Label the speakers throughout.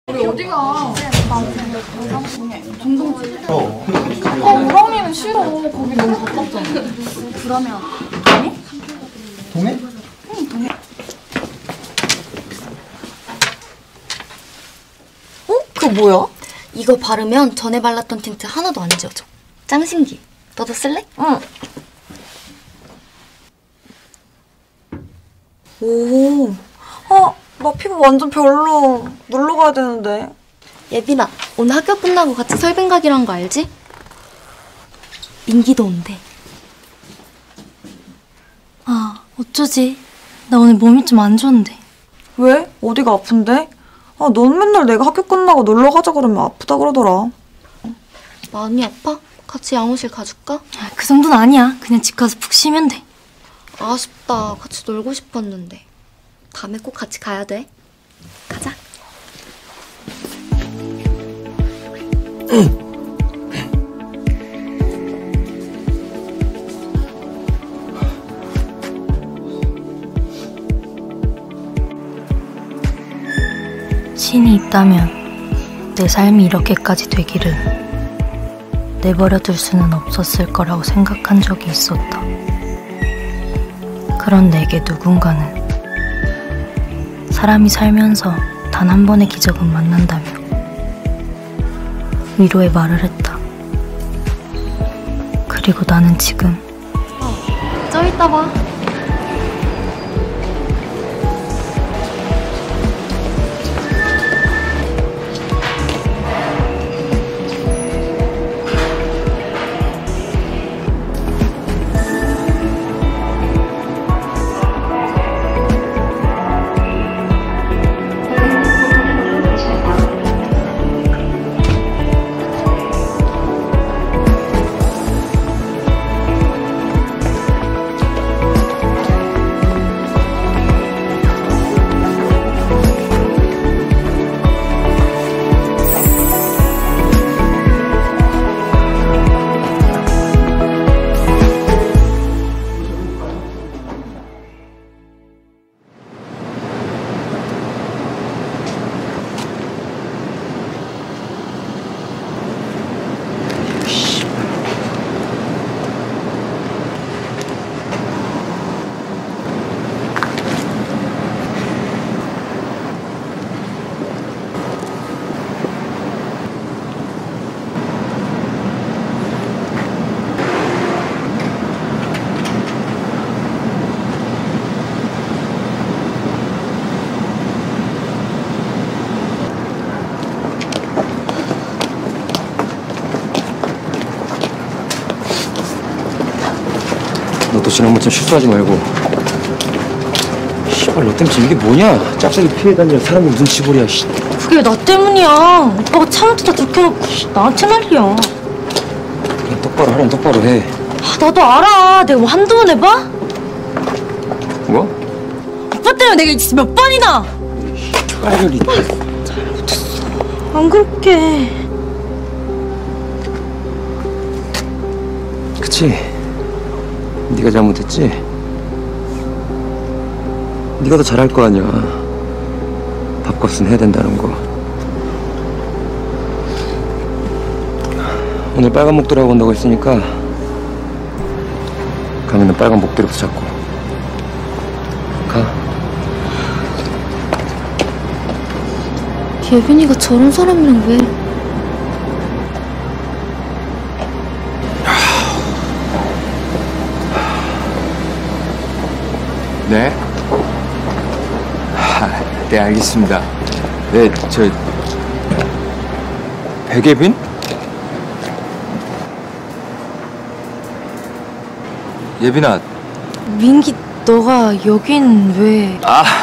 Speaker 1: 우리 어디가? 정동지. 우랑이는 싫어. 거기 너무 가깝잖아. 그러면 동해?
Speaker 2: 동해?
Speaker 1: 응, 동해.
Speaker 3: 그거 뭐야? 이거 바르면 전에 발랐던 틴트 하나도 안 지워져. 짱 신기. 너도 쓸래?
Speaker 1: 응.
Speaker 4: 오, 나 피부 완전 별로. 놀러 가야 되는데.
Speaker 3: 예빈아, 오늘 학교 끝나고 같이 설빙 가기로 한 거 알지? 민기도 온대.
Speaker 5: 아, 어쩌지? 나 오늘 몸이 좀 안 좋은데.
Speaker 4: 왜? 어디가 아픈데? 넌 맨날 내가 학교 끝나고 놀러 가자 그러면 아프다 그러더라.
Speaker 3: 많이 아파? 같이 양호실 가줄까?
Speaker 5: 아, 그 정도는 아니야. 그냥 집 가서 푹 쉬면 돼.
Speaker 3: 아쉽다. 같이 놀고 싶었는데. 다음에 꼭 같이 가야 돼. 가자.
Speaker 5: 신이 있다면 내 삶이 이렇게까지 되기를 내버려둘 수는 없었을 거라고 생각한 적이 있었다. 그런 내게 누군가는 사람이 살면서 단 한 번의 기적은 만난다며 위로의 말을 했다. 그리고 나는 지금
Speaker 3: 좀 이따 봐.
Speaker 2: 너도 지난번처럼 실수하지 말고. 씨발, 너 때문에 지금 이게 뭐냐? 짝짝이 피해 다니는 사람이 무슨 치골이야, 씨.
Speaker 5: 그게 나 때문이야. 오빠가 차부터 다 들켜놓고 나한테 난리야.
Speaker 2: 그냥 똑바로 하라면 똑바로 해.
Speaker 5: 아, 나도 알아. 내가 뭐 한두 번 해봐?
Speaker 2: 뭐?
Speaker 5: 오빠 때문에 내가 이제 몇 번이나.
Speaker 2: 빨리.
Speaker 5: 안 그렇게.
Speaker 2: 그치? 네가 잘못했지? 네가 더 잘할 거 아니야. 밥값은 해야 된다는 거. 오늘 빨간 목도리하고 온다고 했으니까 가면은 빨간 목도리부터 잡고 가.
Speaker 3: 예빈이가 저런 사람이랑 왜...
Speaker 6: 네? 네, 알겠습니다. 네, 백예빈? 예빈아.
Speaker 5: 민기, 너가 여긴 왜...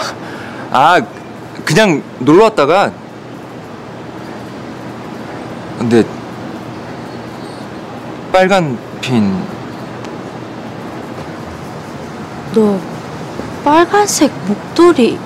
Speaker 6: 그냥 놀러 왔다가. 근데 빨간 핀.
Speaker 5: 너 빨간색 목도리...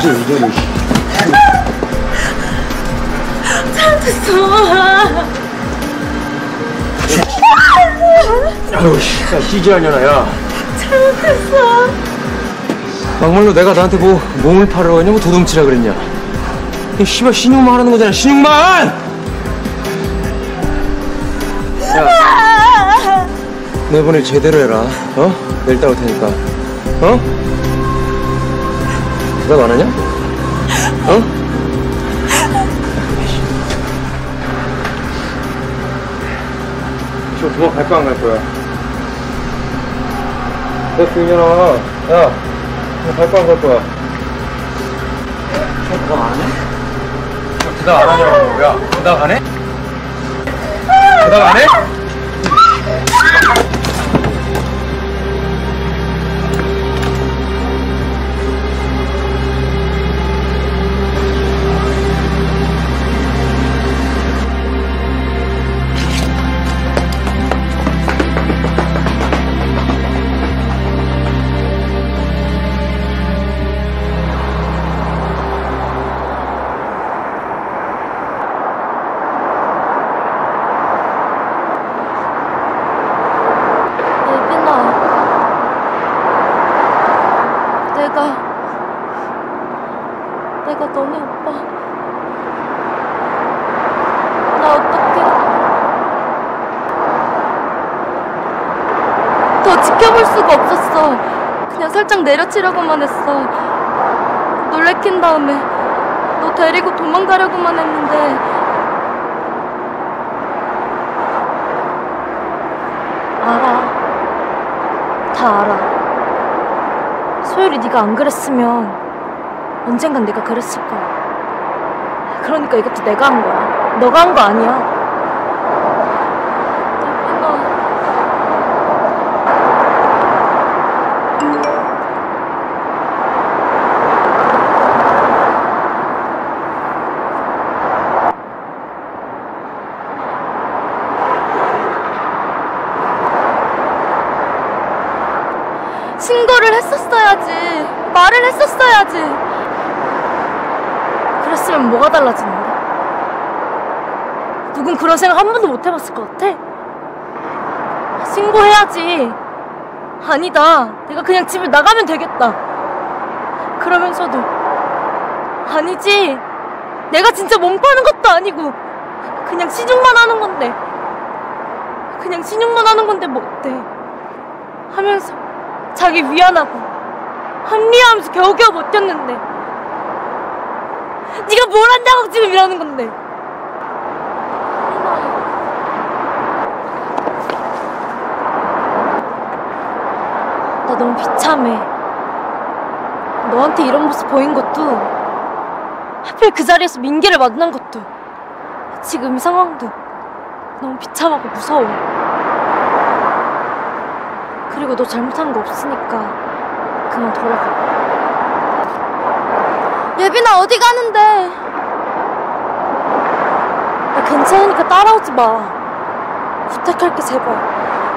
Speaker 2: 아유, 야, 찌질하려나, 야. 잘못했어. 막말로 내가 너한테 뭐 몸을 팔으러 가냐, 뭐 도둑질하 그랬냐. 이 씨발 신용만 하라는 거잖아, 신용만! 야, 너 이번에 제대로 해라, 어? 내일 따올 테니까, 어? 대답 안 하냐? 어? 저 도망갈 거야, 안 갈 거야? 됐어, 이년아. 야, 너 갈 거야, 안 갈 거야? 저 대답 안 하냐? 대답 안 하냐고. 야, 대답 안 해? 대답 안 해?
Speaker 3: 내가 너네 오빠 나 어떡해. 더 지켜볼 수가 없었어. 그냥 살짝 내려치려고만 했어. 놀래킨 다음에 너 데리고 도망가려고만 했는데 알아. 다 알아. 소율이 네가 안 그랬으면 언젠간 내가 그랬을 거야. 그러니까 이것도 내가 한 거야. 너가 한 거 아니야. 신고를 했었어야지. 말을 했었어야지. 그랬으면 뭐가 달라지는데? 누군 그런 생각 한 번도 못 해봤을 것 같아? 신고해야지. 아니다. 내가 그냥 집을 나가면 되겠다. 그러면서도 아니지. 내가 진짜 몸 파는 것도 아니고 그냥 신용만 하는 건데. 그냥 신용만 하는 건데 뭐 어때? 하면서 자기 위안하고 합리화하면서 겨우겨우 버텼는데 네가 뭘 한다고 지금 이러는 건데. 나 너무 비참해. 너한테 이런 모습 보인 것도 하필 그 자리에서 민기를 만난 것도 지금 이 상황도 너무 비참하고 무서워. 그리고 너 잘못한 거 없으니까 그만 돌아가. 예빈아 어디 가는데? 나 괜찮으니까 따라오지 마. 부탁할게 제발.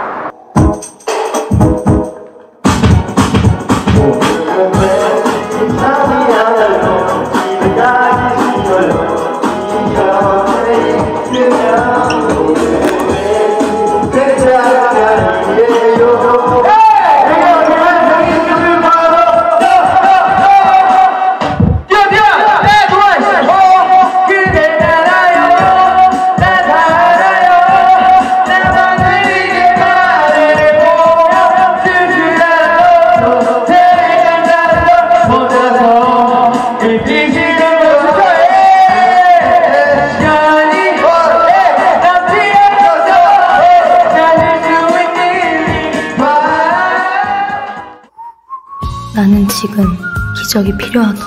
Speaker 5: 나는 지금 기적이 필요하다.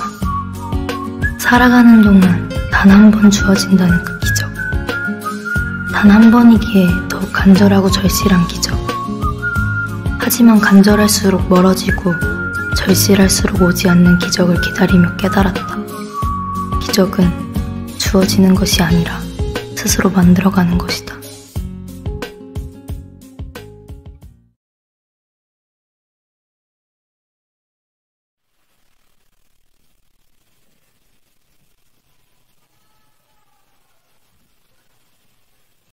Speaker 5: 살아가는 동안 단 한 번 주어진다는 그 기적. 단 한 번이기에 더욱 간절하고 절실한 기적. 하지만 간절할수록 멀어지고 절실할수록 오지 않는 기적을 기다리며 깨달았다. 기적은 주어지는 것이 아니라 스스로 만들어가는 것이다.